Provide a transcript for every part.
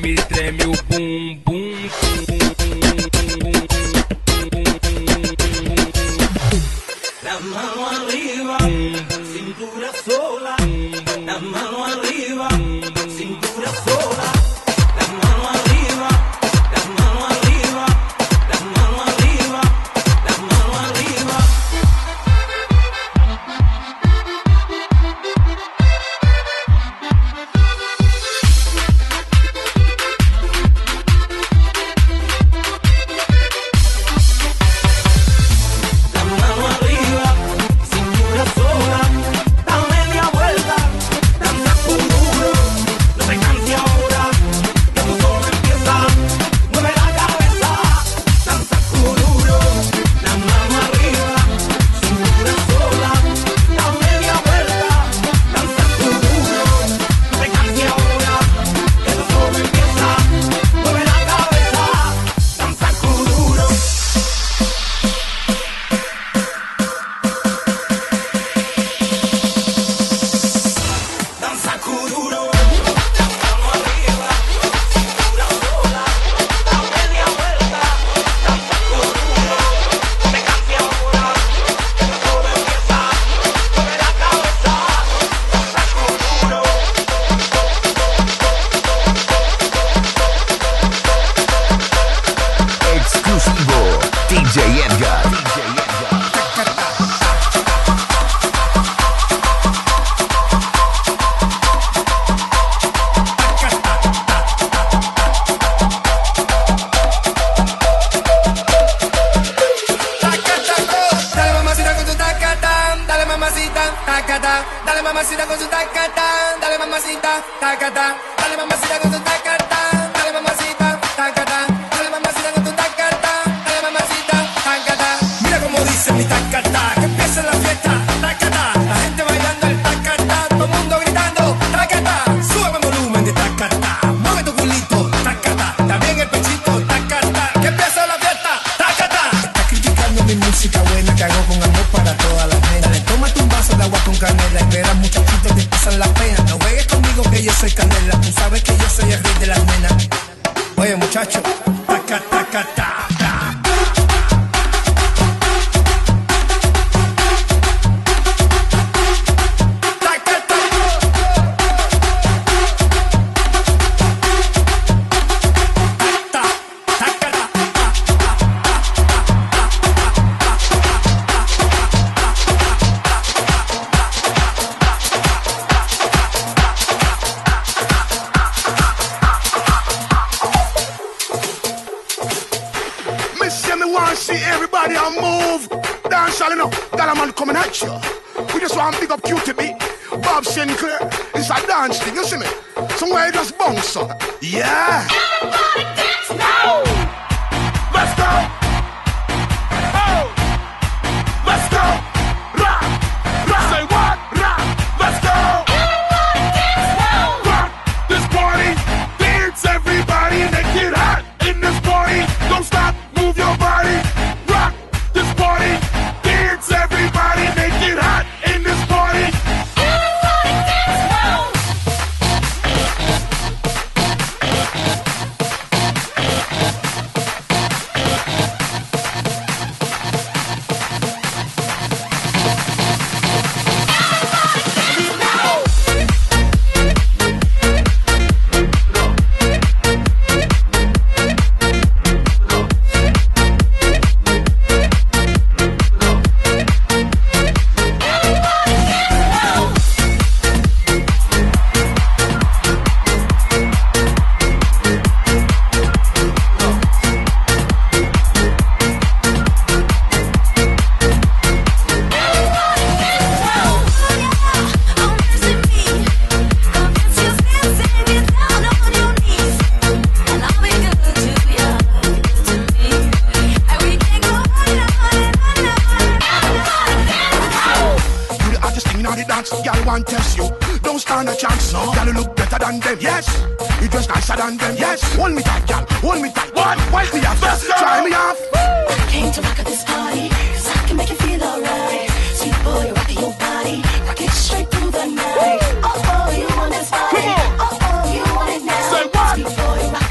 treme o bumbum. La mano arriba, cintura sola. La mano arriba, cintura sola. La mano arriba, la mano arriba, la mano arriba, la mano arriba. La mano arriba, cintura sola. Da media vuelta, danza duro. No te canses ahora, que tu solo empieza. Mueve la cabeza, danza duro. La mano arriba, cintura sola. Da media vuelta, danza duro. No te canses ahora, que tu solo empieza. Mueve la cabeza, danza duro. Danza kuduro, la mano arriba, cintura sola, da media vuelta, danza kuduro, no te canses ahora, que todo empieza, mueve la cabeza, danza kuduro. Exclusivo DJ Edgar. Dale mamacita con su tacatán, dale mamacita, tacatá, dale mamacita con su tacatán, dale mamacita, tacatá, dale mamacita con su tacatán, dale mamacita, tacatá, dale mamacita con tu tacatán, dale mamacita, tacatá. Mira cómo dice mi tacatá, que empieza la fiesta, tacatá, la gente bailando el tacatá, todo el mundo gritando, tacatá, sube el volumen de tacatá, mueve tu culito, tacatá, también el pechito, tacatá, que empieza la fiesta, tacatá. Estás criticando mi música buena que hago con amor para todas las nenas. Tómate un vaso de agua con canela y verás muchachitos te pasan la pena. No juegues conmigo que yo soy candela, tú sabes que yo soy el rey de las nenas. Oye muchacho, taca, taca, ta. See everybody on move. Dance all enough. Got a man coming at you. We just want to pick up QTB. Bob Sinclair. It's a dance thing, you see me? Somewhere you just bounce up. Yeah. Everybody dance now. Let's go. Oh. Let's go. Rock. Rock. Say what? Rock. Let's go. Everybody dance now. Rock this party. Dance everybody. Make it hot in this party. Don't stop. Move your body. Rock this party. Dance everybody. Make it hot in this party. Everybody dance now. Girl want test you, don't stand a chance. No, girl you look better than them. Yes, you dress nicer than them. Yes, hold me tight, girl, hold me tight. What? Wipe me off, try me off. I came to rock at this party, 'cause I can make you feel alright. Sweet boy, rocking your body, rock it straight through the night. Oh, oh, you want this body? Oh, oh, you want it now? Say what? Sweet boy, rock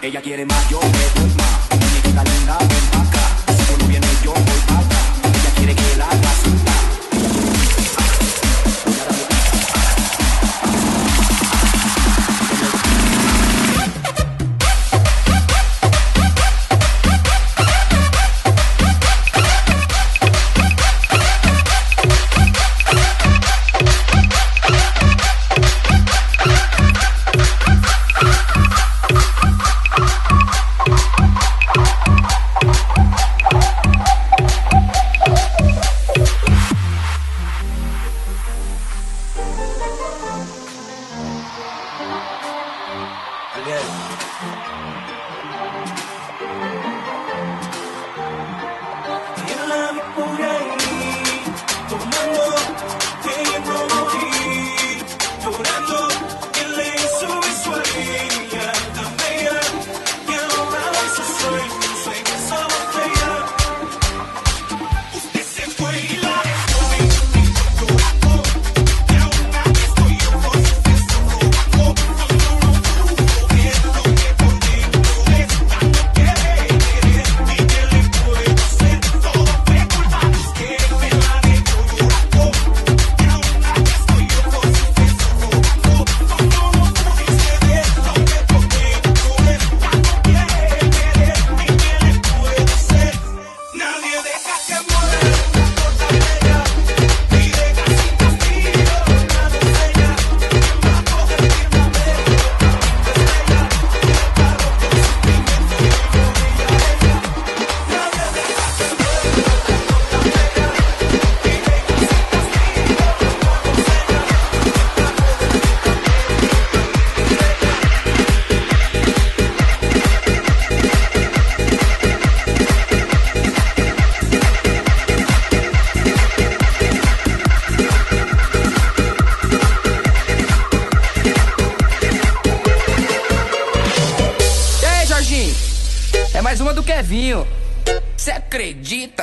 Ella quiere más, yo me doy más. Muñequita linda, ven pa' acá. Si tú no vienes, yo voy pa' acá. Ella quiere que la haga sentar. É mais uma do Kevinho. Cê acredita?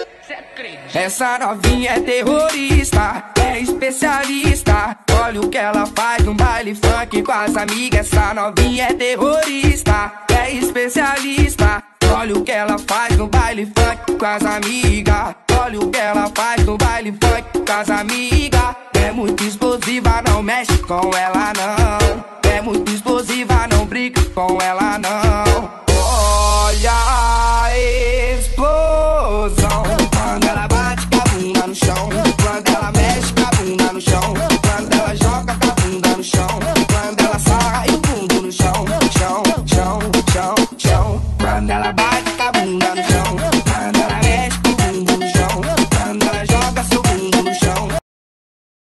Essa novinha é terrorista, é especialista. Olha o que ela faz no baile funk com as amigas. Essa novinha é terrorista, é especialista. Olha o que ela faz no baile funk com as amigas. Olha o que ela faz no baile funk com as amigas. É muito explosiva, não mexe com ela não. É muito explosiva, não brinca com ela não. Olha a explosão.